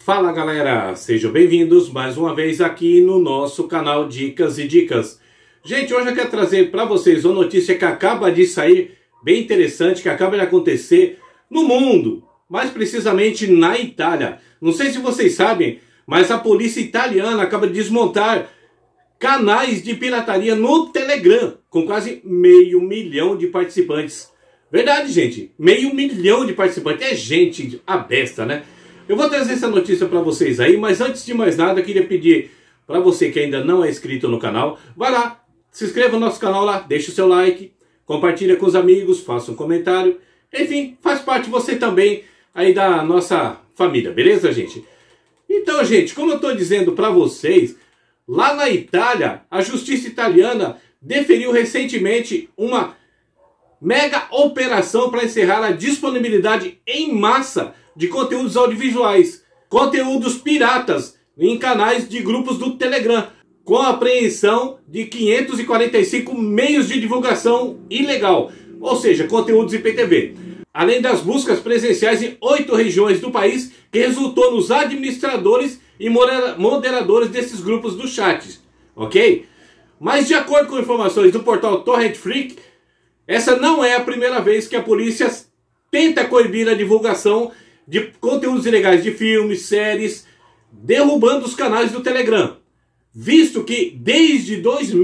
Fala galera, sejam bem-vindos mais uma vez aqui no nosso canal Dicas e Dicas. Gente, hoje eu quero trazer para vocês uma notícia que acaba de sair, bem interessante, que acaba de acontecer no mundo, mais precisamente na Itália. Não sei se vocês sabem, mas a polícia italiana acaba de desmontar canais de pirataria no Telegram, com quase 500 mil de participantes. Verdade, gente, 500 mil de participantes, é gente a besta, né? Eu vou trazer essa notícia para vocês aí, mas antes de mais nada, eu queria pedir para você que ainda não é inscrito no canal, vai lá, se inscreva no nosso canal lá, deixa o seu like, compartilha com os amigos, faça um comentário, enfim, faz parte você também aí da nossa família, beleza, gente? Então, gente, como eu estou dizendo para vocês, lá na Itália, a justiça italiana deferiu recentemente uma mega operação para encerrar a disponibilidade em massa de conteúdos audiovisuais, conteúdos piratas em canais de grupos do Telegram, com a apreensão de 545 meios de divulgação ilegal, ou seja, conteúdos IPTV, além das buscas presenciais em 8 regiões do país, que resultou nos administradores e moderadores desses grupos do chat, ok? Mas de acordo com informações do portal Torrent Freak, essa não é a primeira vez que a polícia tenta coibir a divulgação de conteúdos ilegais de filmes, séries, derrubando os canais do Telegram. Visto que desde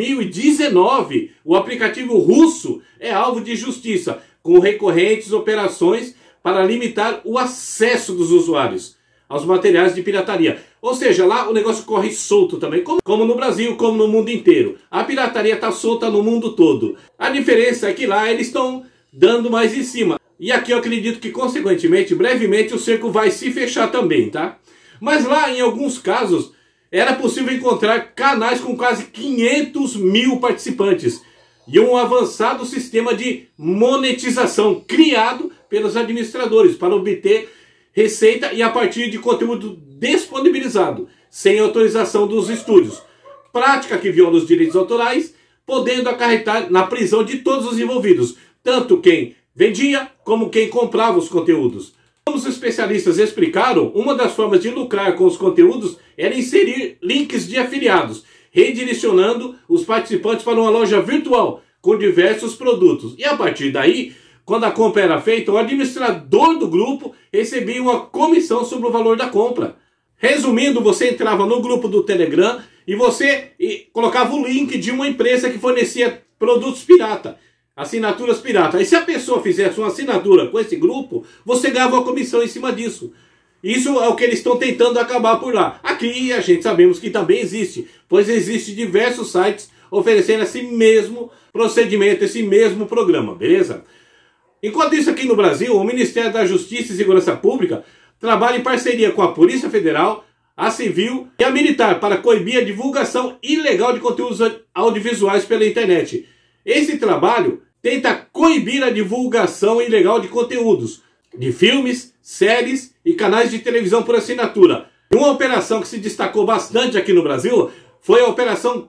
2019 o aplicativo russo é alvo de justiça, com recorrentes operações para limitar o acesso dos usuários aos materiais de pirataria. Ou seja, lá o negócio corre solto também, como no Brasil, como no mundo inteiro. A pirataria está solta no mundo todo. A diferença é que lá eles estão dando mais em cima. E aqui eu acredito que, consequentemente, brevemente o cerco vai se fechar também, tá? Mas lá, em alguns casos, era possível encontrar canais com quase 500 mil participantes e um avançado sistema de monetização criado pelos administradores para obter receita e a partir de conteúdo disponibilizado, sem autorização dos estúdios. Prática que viola os direitos autorais, podendo acarretar na prisão de todos os envolvidos, tanto quem vendia como quem comprava os conteúdos. Como os especialistas explicaram, uma das formas de lucrar com os conteúdos era inserir links de afiliados, redirecionando os participantes para uma loja virtual com diversos produtos. E a partir daí, quando a compra era feita, o administrador do grupo recebia uma comissão sobre o valor da compra. Resumindo, você entrava no grupo do Telegram e você colocava o link de uma empresa que fornecia produtos pirata, assinaturas pirata. E se a pessoa fizesse uma assinatura com esse grupo, você ganhava uma comissão em cima disso. Isso é o que eles estão tentando acabar por lá. Aqui a gente sabemos que também existe, pois existe diversos sites oferecendo esse mesmo procedimento, esse mesmo programa, beleza? Enquanto isso, aqui no Brasil, o Ministério da Justiça e Segurança Pública trabalha em parceria com a Polícia Federal, a Civil e a Militar para coibir a divulgação ilegal de conteúdos audiovisuais pela internet. Esse trabalho tenta coibir a divulgação ilegal de conteúdos de filmes, séries e canais de televisão por assinatura. Uma operação que se destacou bastante aqui no Brasil foi a Operação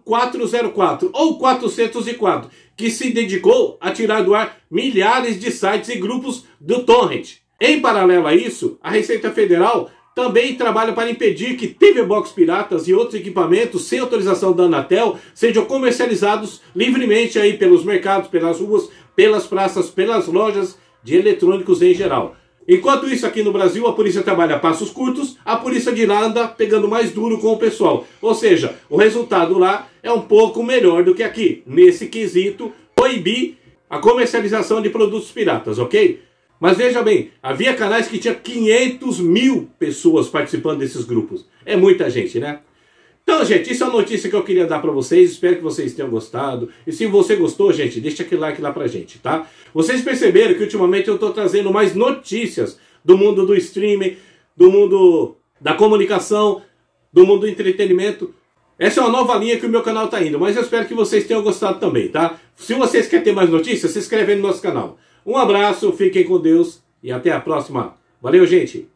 404 ou 404, que se dedicou a tirar do ar milhares de sites e grupos do Torrent. Em paralelo a isso, a Receita Federal também trabalha para impedir que TV Box piratas e outros equipamentos sem autorização da Anatel sejam comercializados livremente aí pelos mercados, pelas ruas, pelas praças, pelas lojas de eletrônicos em geral. Enquanto isso, aqui no Brasil, a polícia trabalha a passos curtos, a polícia de lá anda pegando mais duro com o pessoal. Ou seja, o resultado lá é um pouco melhor do que aqui. Nesse quesito, proibir a comercialização de produtos piratas, ok? Mas veja bem, havia canais que tinha 500 mil pessoas participando desses grupos. É muita gente, né? Então, gente, isso é uma notícia que eu queria dar para vocês. Espero que vocês tenham gostado. E se você gostou, gente, deixa aquele like lá pra gente, tá? Vocês perceberam que ultimamente eu tô trazendo mais notícias do mundo do streaming, do mundo da comunicação, do mundo do entretenimento. Essa é uma nova linha que o meu canal tá indo, mas eu espero que vocês tenham gostado também, tá? Se vocês querem ter mais notícias, se inscreve aí no nosso canal. Um abraço, fiquem com Deus e até a próxima. Valeu, gente!